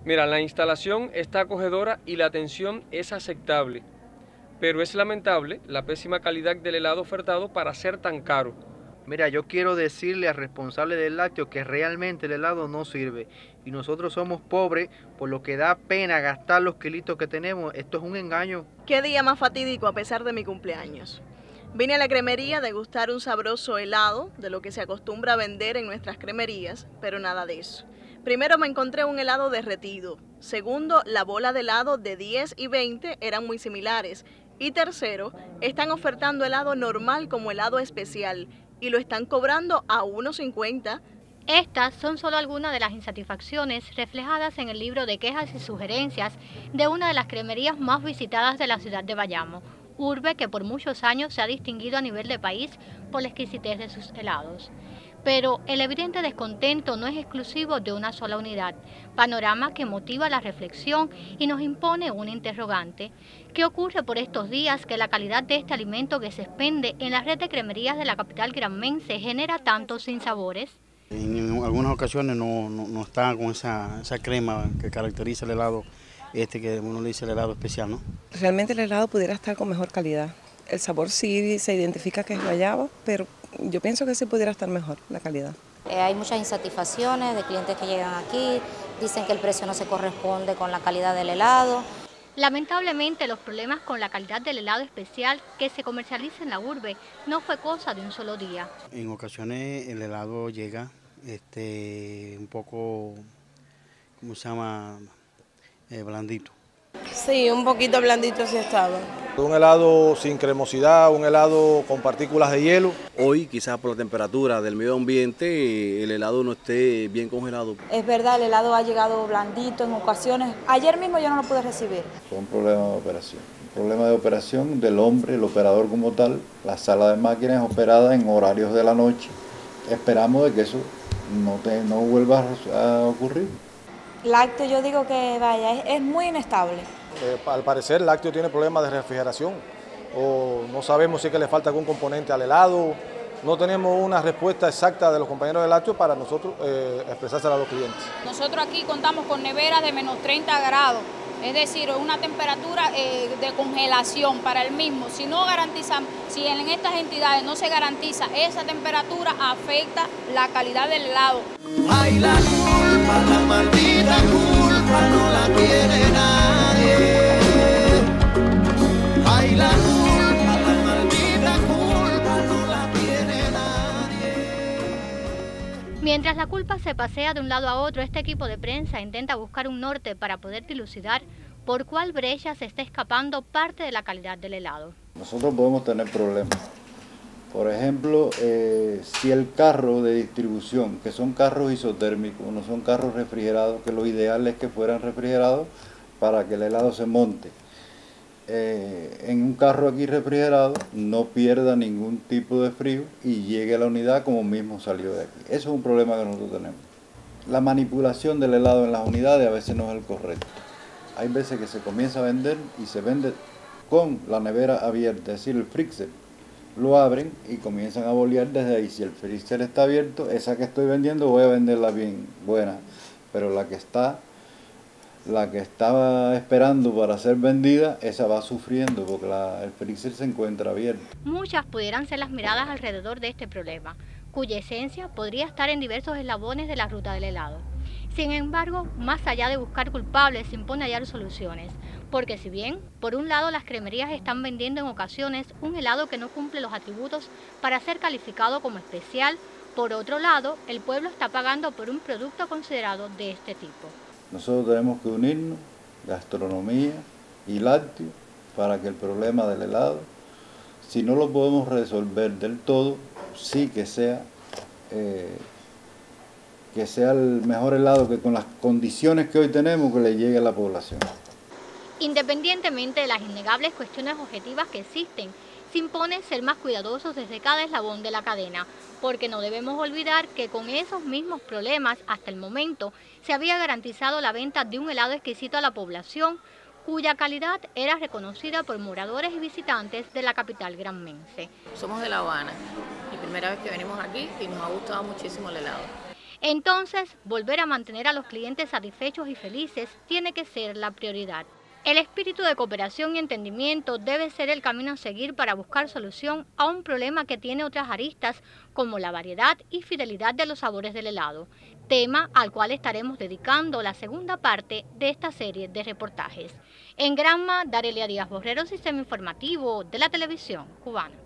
Mira, la instalación está acogedora y la atención es aceptable, pero es lamentable la pésima calidad del helado ofertado para ser tan caro. Mira, yo quiero decirle al responsable del lácteo que realmente el helado no sirve y nosotros somos pobres, por lo que da pena gastar los kilitos que tenemos. Esto es un engaño. Qué día más fatídico a pesar de mi cumpleaños. Vine a la cremería a degustar un sabroso helado, de lo que se acostumbra a vender en nuestras cremerías, pero nada de eso. Primero me encontré un helado derretido. Segundo, la bola de helado de 10 y 20 eran muy similares. Y tercero, están ofertando helado normal como helado especial y lo están cobrando a 1.50. Estas son solo algunas de las insatisfacciones reflejadas en el libro de quejas y sugerencias de una de las cremerías más visitadas de la ciudad de Bayamo, urbe que por muchos años se ha distinguido a nivel de país por la exquisitez de sus helados. Pero el evidente descontento no es exclusivo de una sola unidad, panorama que motiva la reflexión y nos impone un interrogante. ¿Qué ocurre por estos días que la calidad de este alimento que se expende en la red de cremerías de la capital granmense genera tantos sinsabores? En algunas ocasiones no está con esa crema que caracteriza el helado, que uno le dice el helado especial, ¿no? Realmente el helado pudiera estar con mejor calidad. El sabor sí se identifica que es guayaba, pero yo pienso que sí pudiera estar mejor la calidad. Hay muchas insatisfacciones de clientes que llegan aquí, dicen que el precio no se corresponde con la calidad del helado. Lamentablemente, los problemas con la calidad del helado especial que se comercializa en la urbe no fue cosa de un solo día. En ocasiones el helado llega un poco, ¿cómo se llama? Blandito. Sí, un poquito blandito sí estaba. Un helado sin cremosidad, un helado con partículas de hielo. Hoy, quizás por la temperatura del medio ambiente, el helado no esté bien congelado. Es verdad, el helado ha llegado blandito en ocasiones. Ayer mismo yo no lo pude recibir. Fue un problema de operación. Un problema de operación del hombre, el operador como tal. La sala de máquinas es operada en horarios de la noche. Esperamos de que eso no vuelva a ocurrir. Lácteo, yo digo que vaya, es muy inestable. Al parecer el lácteo tiene problemas de refrigeración o no sabemos si es que le falta algún componente al helado. No tenemos una respuesta exacta de los compañeros de lácteo para nosotros expresársela a los clientes. Nosotros aquí contamos con neveras de menos 30 grados, es decir, una temperatura de congelación para el mismo. Si no garantizan, si en estas entidades no se garantiza esa temperatura, afecta la calidad del helado. Ay, la culpa, la maldita culpa no la tiene nadie. Ay, la culpa, la maldita culpa no la tiene nadie. Mientras la culpa se pasea de un lado a otro, este equipo de prensa intenta buscar un norte para poder dilucidar por cuál brecha se está escapando parte de la calidad del helado. Nosotros podemos tener problemas. Por ejemplo, si el carro de distribución, que son carros isotérmicos, no son carros refrigerados, que lo ideal es que fueran refrigerados para que el helado se monte. En un carro aquí refrigerado no pierda ningún tipo de frío y llegue a la unidad como mismo salió de aquí. Eso es un problema que nosotros tenemos. La manipulación del helado en las unidades a veces no es el correcto. Hay veces que se comienza a vender y se vende con la nevera abierta, es decir, el freezer. Lo abren y comienzan a bolear desde ahí. Si el freezer está abierto, esa que estoy vendiendo voy a venderla bien, buena. Pero la que estaba esperando para ser vendida, esa va sufriendo porque el freezer se encuentra abierto. Muchas pudieran ser las miradas alrededor de este problema, cuya esencia podría estar en diversos eslabones de la ruta del helado. Sin embargo, más allá de buscar culpables, se impone hallar soluciones, porque si bien, por un lado, las cremerías están vendiendo en ocasiones un helado que no cumple los atributos para ser calificado como especial, por otro lado, el pueblo está pagando por un producto considerado de este tipo. Nosotros tenemos que unirnos, gastronomía y lácteo, para que el problema del helado, si no lo podemos resolver del todo, sí que sea el mejor helado que con las condiciones que hoy tenemos que le llegue a la población. Independientemente de las innegables cuestiones objetivas que existen, se impone ser más cuidadosos desde cada eslabón de la cadena, porque no debemos olvidar que con esos mismos problemas, hasta el momento, se había garantizado la venta de un helado exquisito a la población, cuya calidad era reconocida por moradores y visitantes de la capital granmense. Somos de La Habana, la primera vez que venimos aquí y nos ha gustado muchísimo el helado. Entonces, volver a mantener a los clientes satisfechos y felices tiene que ser la prioridad. El espíritu de cooperación y entendimiento debe ser el camino a seguir para buscar solución a un problema que tiene otras aristas como la variedad y fidelidad de los sabores del helado, tema al cual estaremos dedicando la segunda parte de esta serie de reportajes. En Granma, Darelia Díaz Borrero, Sistema Informativo de la Televisión Cubana.